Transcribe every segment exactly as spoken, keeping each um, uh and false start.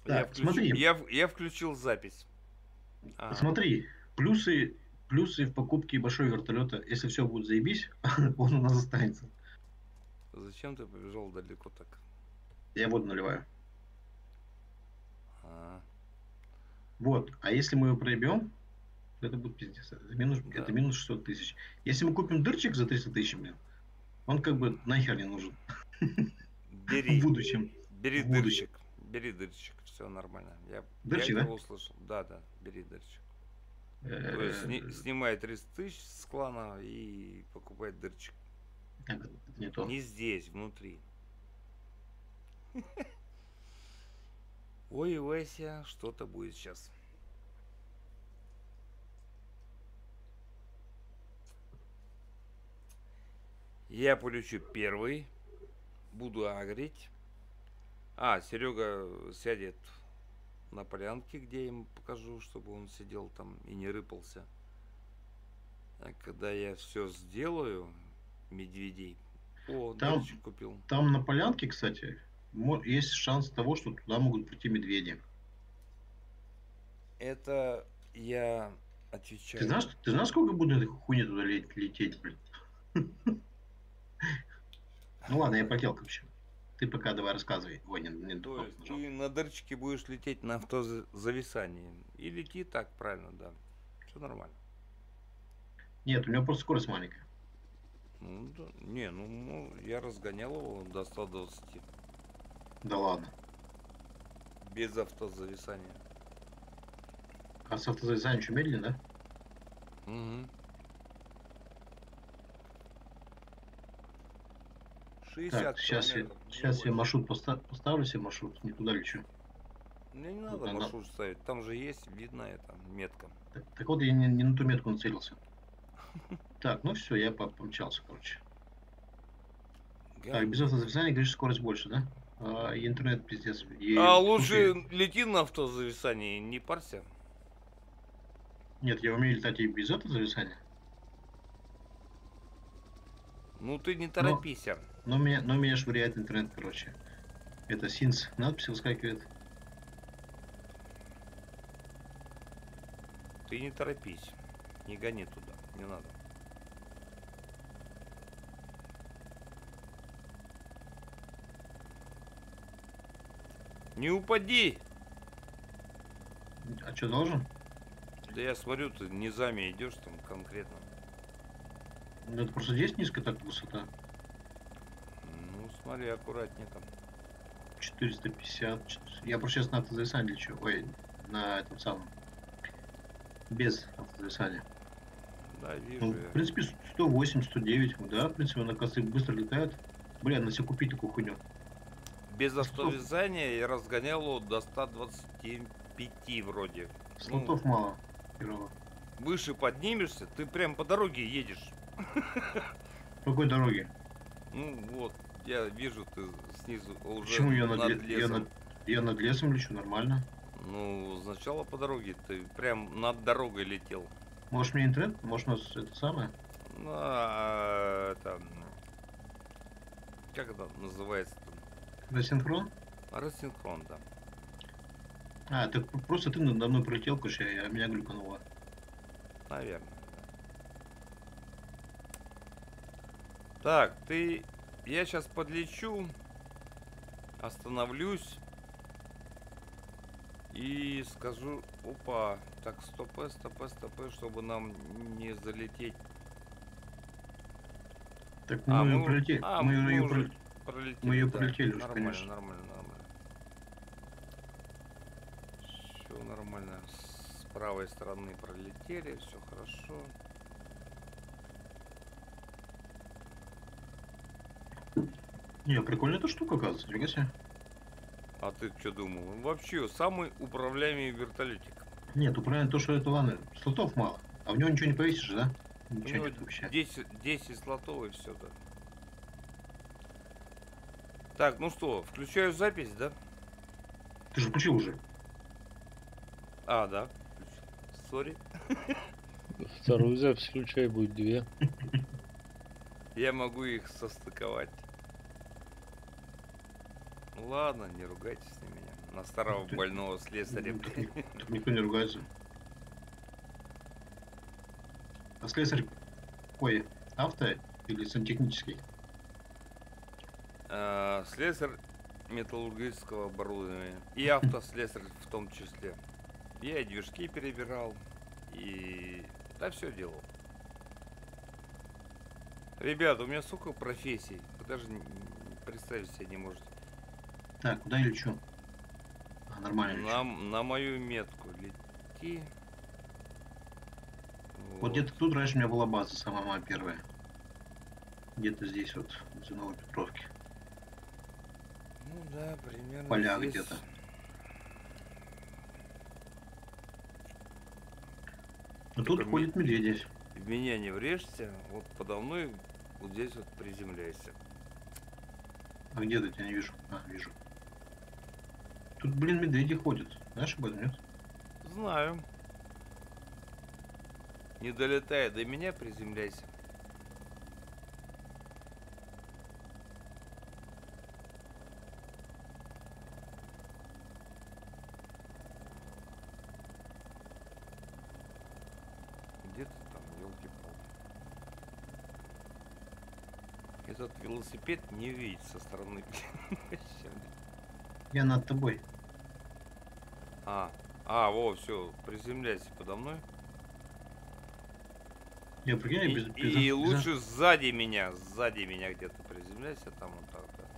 Я, Так, включ... смотри, я, в- я включил запись. Ага. смотри, плюсы, плюсы в покупке большого вертолета, если все будет заебись, он у нас останется. Зачем ты побежал далеко так? Я воду наливаю. А, Вот, а если мы его проебем, то это будет пиздец. Это минус, это да. минус шестьсот тысяч. Если мы купим дырчик за триста тысяч, блин, он как бы нахер не нужен. В Бери. будущем. Бери В будущем. дырчик. Бери дырчик. Все нормально. Я, я Дырчик, тебя да? услышал. Да, да, бери дырчик. То есть сни... Э, снимай триста тысяч с клана и покупай дырчик. Это не то. Не здесь, внутри. Ой, Вася, что-то будет сейчас. Я полечу первый. Буду агрить. А, Серега сядет на полянке, где я ему покажу, чтобы он сидел там и не рыпался. А когда я все сделаю, медведей. О, Там, дырчик купил. там на полянке, кстати, мо- есть шанс того, что туда могут прийти медведи. Это я Ты отвечаю. знаешь, ты знаешь, сколько будет этой хуйни туда ле- лететь, блин? Ну ладно, я полетел, короче. Ты пока давай рассказывай. Ой, не, не на ту То кнопку есть нажал. ты на дырчике будешь лететь на автозависании. И лети так, правильно, да. Все нормально. Нет, у него просто скорость маленькая. Ну, да. Не, ну, ну, я разгонял его до ста двадцати. Да ладно. Без автозависания. А с автозависанием еще медленно, да? Угу. Так, шестьдесят сейчас я, километров, не сейчас я больше. маршрут поста- поставлю себе маршрут, не туда лечу. Мне не Вот надо она- маршрут ставить. Там же есть, видно это, метка. Так, так вот, я не, не на ту метку нацелился. Так, ну все, я по- помчался, короче. Так, без Говнюк. автозависания, говоришь, скорость больше, да? А, и интернет пиздец. А И, лучше слушай, лети на автозависании, не парься. нет, я умею летать и без автозависания. Ну ты не Но, торопись. а. но, меня, но меня швыряет интернет, короче. Это синс надпись выскакивает. Ты не торопись. Не гони туда, не надо. Не упади! А что, должен? Да я смотрю, ты низами идешь там конкретно. Ну, это просто здесь низкая так высота. Ну, смотри, аккуратнее там. четыреста пятьдесят. Я просто сейчас на автозависании лечу. Ой, на этом самом. Без автозависания. Да, вижу Ну, в я. принципе, сто восемь, сто девять, да, в принципе, она, оказывается, быстро летает. Блин, надо себе купить такую хуйню. Без Слотов, автовязания я разгонял его до ста двадцати пяти вроде. Ну, слотов мало. Херово. выше поднимешься, ты прям по дороге едешь. По какой дороге? Ну вот, я вижу, ты снизу уже Почему я над, над ле- я лесом. над, я над лесом лечу, нормально. Ну, сначала по дороге, ты прям над дорогой летел. Может, мне интернет? Может, у нас это самое? Ну, а, это... Как это называется? Рассинхрон? Рассинхрон, да. А, так просто ты надо мной пролетел, короче, а меня глюкануло. Наверное. Так, ты... Я сейчас подлечу, остановлюсь и скажу... Опа, так, стопэ, стопэ, стопэ, чтобы нам не залететь. Так А, мы ее мы, пролетели. а, Мы мы ее уже пролетели. пролетели, Мы ее да. пролетели уже, Нормально, конечно. нормально, нормально. Все нормально. С правой стороны пролетели, все хорошо. Не, прикольная эта штука, оказывается, нифига себе. А ты что думал? Вообще, самый управляемый вертолетик. Нет, управление то, что это ладно, слотов мало. А в него ничего не повесишь, да? У Ничего него нет вообще. десять, десять слотов и все, да. Так, ну что, включаю запись, да? Ты же включил уже. А, да. Сори. Вторую запись включай, будет две. Я могу их состыковать. Ладно, не ругайтесь на меня. На старого Ты- больного слесаря. Тут, ни- тут никто не ругается. А слесарь какой? Авто или сантехнический? А, слесарь металлургического оборудования. И автослесарь в том числе. Я и движки перебирал. И... Да, все делал. Ребята, у меня столько профессий. Вы даже н- представить себе не можете. Так, куда я лечу? А, нормально лечу. На, на мою метку лети. Вот где-то тут раньше у меня была база, самая моя первая. Где-то здесь вот, за Новой Петровки. Ну да, примерно Поля здесь. где-то. Но тут Только ми- ходят медведи. В меня не врежься, вот подо мной вот здесь вот приземляйся. А где-то я тебя не вижу. А, вижу. Тут, блин, медведи ходят. Знаешь об этом, нет? Знаю. Не долетая до меня, приземляйся. Где ты там, елки-палки? Этот велосипед не видит со стороны. Я над тобой. А, а, во, все, приземляйся подо мной. Я прикинь, я И, без, без- и без- лучше сзади меня, сзади меня где-то приземляйся, там вот так, да.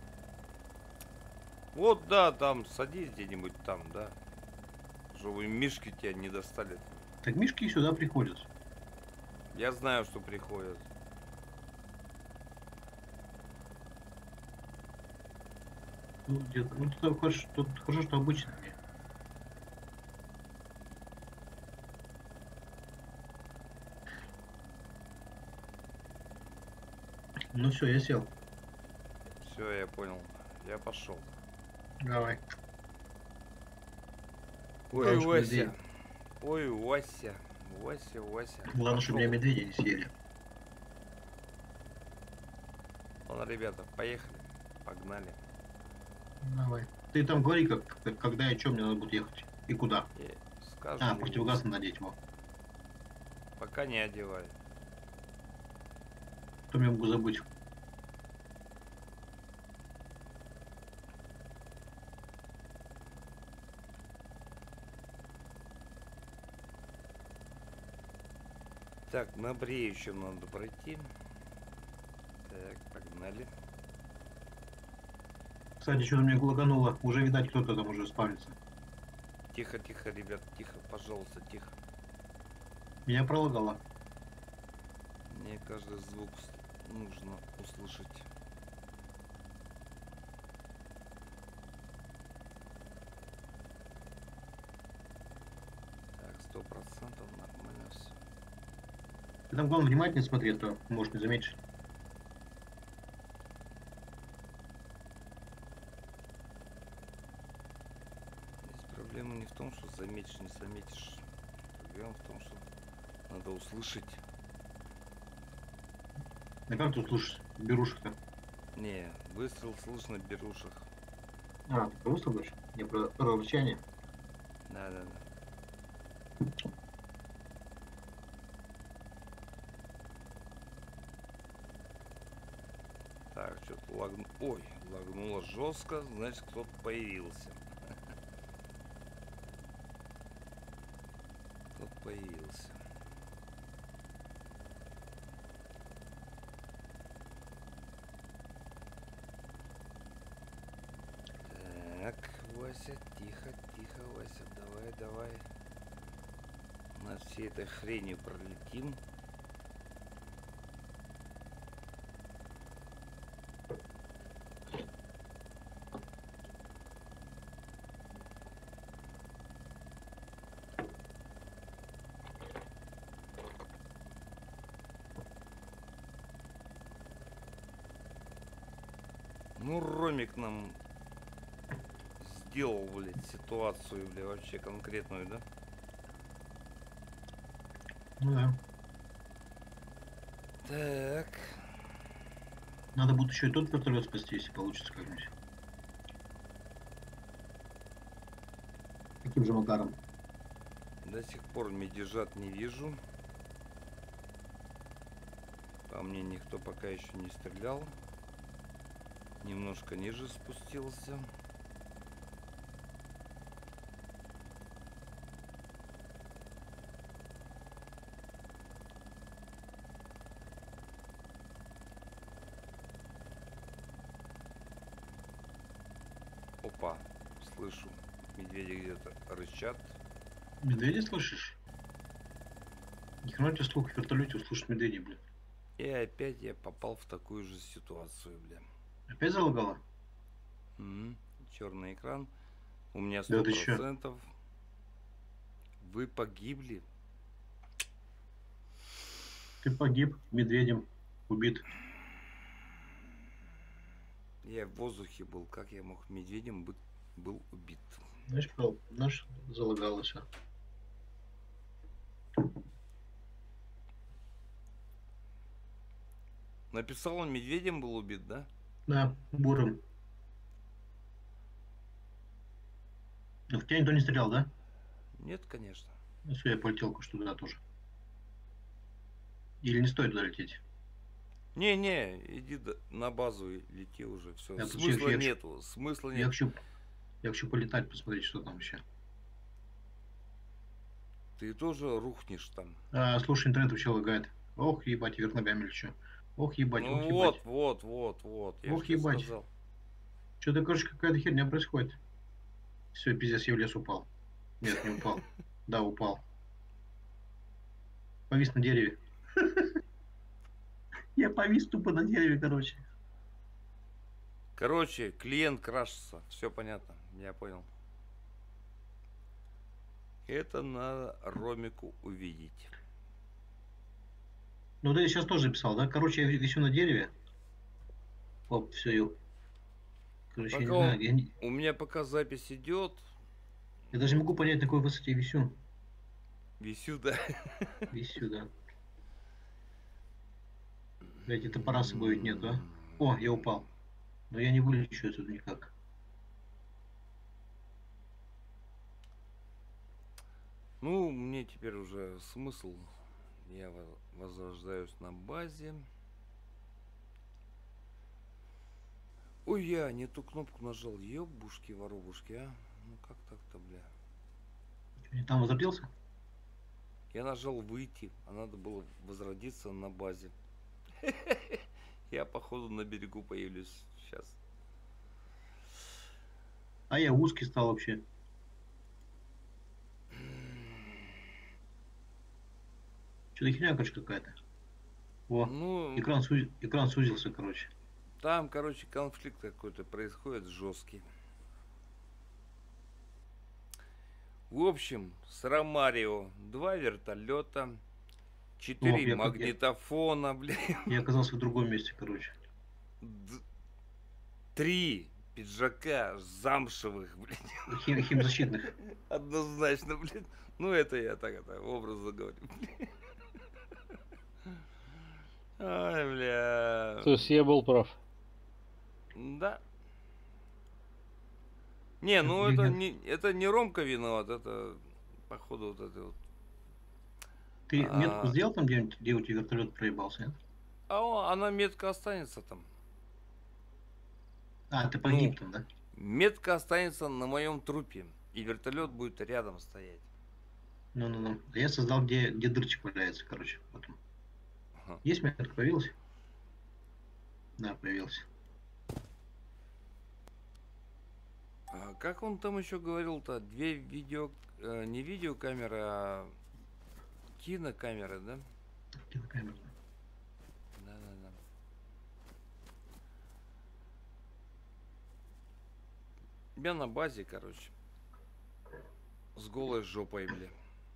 Вот, да, там, садись где-нибудь там, да. Чтобы мишки тебя не достали. Так мишки и сюда приходят. Я знаю, что приходят. Ну, где-то. Ну, тут хорошо, тут хорошо, что обычно не. Ну все, я сел. Все, я понял. Я пошел. Давай. Ой, Главное, чтоб Вася. медведь- Ой, Вася. Вася, Вася. Главное, чтобы меня Пошёл. медведи не съели. Ладно, ребята, поехали. Погнали. Давай. Ты там говори, как, как- когда и чем мне надо будет ехать. И куда. И скажу, А, противогаз надо надеть его. пока не одевай. Потом я могу забыть. Так, на бреющем надо пройти. Так, погнали. Кстати, что-то мне лагануло. Уже, видать, кто-то там уже спавнится. Тихо, тихо, ребят, тихо, пожалуйста, тихо. Меня пролагало. Мне каждый звук с- нужно услышать. Так, сто процентов нормально все. Ты там, главное, внимательно смотри, а то, может, не заметишь. Здесь проблема не в том, что заметишь, не заметишь. Проблема в том, что надо услышать. А как ты услышишь берушек-то? Не, выстрел слышно в берушах. А, ты про выстрел говоришь? Не про рычание. Да, да, да. Так, что-то лагну... Ой, лагнуло жестко, значит кто-то появился. Кто-то появился. Так, Вася, тихо, тихо, Вася, давай, давай. Над всей этой хренью пролетим. Ну, Ромик нам сделал, блядь, ситуацию, бля, вообще конкретную, да? Ну да. Так. Надо будет еще и тот вертолет спасти, если получится как-нибудь. Каким же макаром? До сих пор медвежат не вижу. По мне никто пока еще не стрелял. Немножко ниже спустился. Опа, слышу, медведи где-то рычат. Медведи слышишь? Ни хрена тебе слух в вертолете услышать медведей, блин. И опять я попал в такую же ситуацию, бля. Опять залагало? Угу. Черный экран. У меня Да сто ты чё? процентов. Вы погибли. Ты погиб медведем, убит. Я в воздухе был. Как я мог медведем быть, был убит? Знаешь, Павел, наш залагало все. Написал он, медведем был убит, да? Да, буром. Ну, в тебя никто не стрелял, да? Нет, конечно. Ну все, я полетел кое-что туда тоже. Или не стоит туда лететь? Не-не, иди до- на базу и лети уже. Все. Я Смысла хочу- я хочу- нету. Смысла Я нет. хочу, я хочу полетать, посмотреть, что там вообще. Ты тоже рухнешь там. А, слушай, интернет вообще лагает. Ох, ебать, вверх ногами лечу. Ох, ебать, Ну ох, вот, ебать. вот, вот, вот. Я Ох, ж тебе ебать. сказал. Что-то, короче, какая-то херня происходит. Все, пиздец, я в лес упал. Нет, не упал. Да, упал. Повис на дереве. Я повис тупо на дереве, короче. Короче, клиент крашится. Все понятно. Я понял. Это надо Ромику увидеть. Ну, да, я сейчас тоже писал, да? Короче, я висю на дереве. Оп, все, я... Короче, я не Пока знаю, он- я, не- У меня пока запись идет. я даже не могу понять, на какой высоте я висю. Висю, да. Висю, да. Блять, это пора с собой ведь нет, да? О, я упал. Но я не вылечу отсюда никак. Ну, мне теперь уже смысл. Я во- возрождаюсь на базе. Ой, я не ту кнопку нажал. Ёбушки, воробушки, а. Ну как так-то, бля. И там возродился? Я нажал выйти, а надо было возродиться на базе. Я походу на берегу появлюсь сейчас. А я узкий стал вообще. Что-то херня, короче, какая-то. О, Ну, экран, сузи- экран сузился, короче. там, короче, конфликт какой-то происходит жесткий. В общем, с Ромарио два вертолета, четыре я- я- магнитофона, блин, Я оказался в другом месте, короче. д- три пиджака замшевых, блин, Хим, химзащитных. однозначно, блин. Ну, это я так, это образно говорю, блин. Ай, бля. То есть я был прав. Да. Не, ну Блин, это я- не, это не Ромка виноват, это походу вот это вот. Ты А. метку сделал там, где, где у тебя вертолет проебался, нет? А о, она метка останется там. А, ты погиб Ну. там, да? Метка останется на моем трупе. И вертолет будет рядом стоять. Ну-ну-ну. А я создал, где, где дырчик валяется, короче. Потом. Ага. Есть метка, появилась? Да, появился. А как он там еще говорил-то? Две видео... э, не видеокамеры, а кинокамеры, да? Кинокамера. Да-да-да. Я на базе, короче. С голой жопой, бля.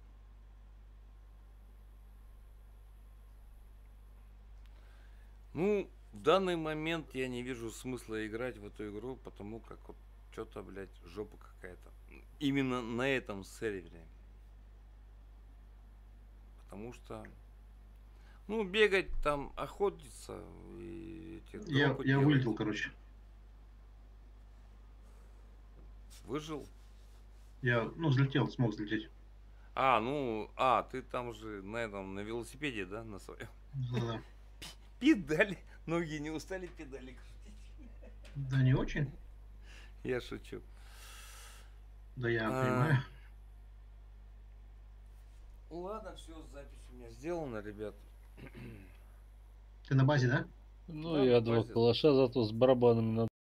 Ну, в данный момент я не вижу смысла играть в эту игру, потому как вот что-то, блядь, жопа какая-то. Именно на этом сервере. Потому что, ну, бегать там, охотиться и эти Я, дропы я делать. вылетел, короче. Выжил? Я, ну, взлетел, смог взлететь. А, ну, а, ты там же на этом, на велосипеде, да, на своем? Да-да. Педали. Ноги не устали педали крутить? Да не очень. Я шучу. Да я А, понимаю. Ладно, все, запись у меня сделана, ребят. Ты на базе, да? Ну Да, и на два базе. калаша, зато с барабанами надо.